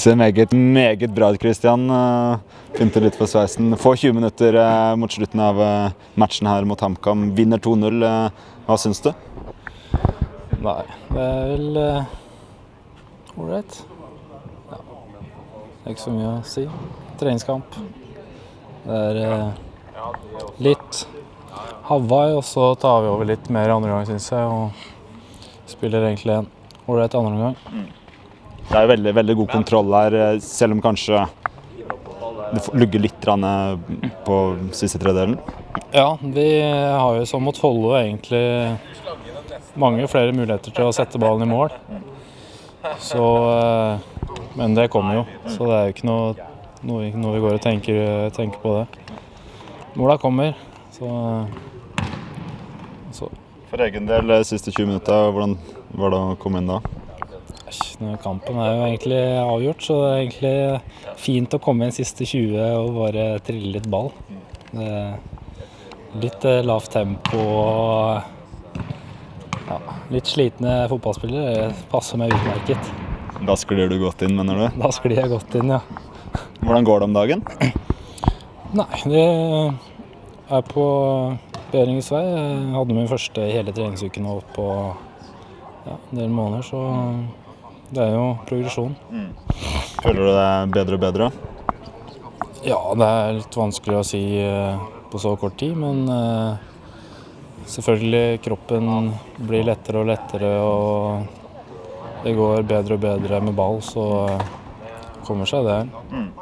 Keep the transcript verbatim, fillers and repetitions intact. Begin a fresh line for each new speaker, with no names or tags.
Ser meget, meget bra ut, Christian. Pynte litt for sveisen. Få tjue minutter mot slutten av matchen her mot HamKam. Vinner to null. Hva syns du?
Nei, det er vel ålreit. Ja. Det er ikke så mye å si. Treningskamp. Det er eh, litt Hawaii, og så tar vi over litt mer i andre gang, synes jeg, og spiller egentlig en ålreit andre gang.
Mm. Det er veldig, veldig god kontroll her, selv om kanskje det lugger litt på siste tredelen.
Ja, vi har jo som mot Follo egentlig mange flere muligheter til å sette ballen i mål. Så, men det kommer jo, så det er jo ikke noe, noe, noe vi går og tenker, tenker på det. Måla kommer, så, så.
For egen del, siste tjue minutter, hvordan var det å komme inn da?
Kampen er jo egentlig avgjort, så det er egentlig fint å komme inn siste tjue og bare trille litt ball. Det er litt lavt tempo og ja, litt slitne fotballspillere. Det passer meg utmerket.
Da sklir du godt inn, mener du?
Da sklir jeg godt inn, ja.
Hvordan går det om dagen?
Nei, det er på bedringens vei. Jeg hadde min første hele treningsuken nå på ja, en del måneder, så det er jo progresjon.
Mm. Føler du deg bedre og bedre?
Ja, det er litt vanskelig å si på så kort tid, men selvfølgelig kroppen blir lettere og lettere, og det går bedre og bedre med ball, så kommer seg det. Mm.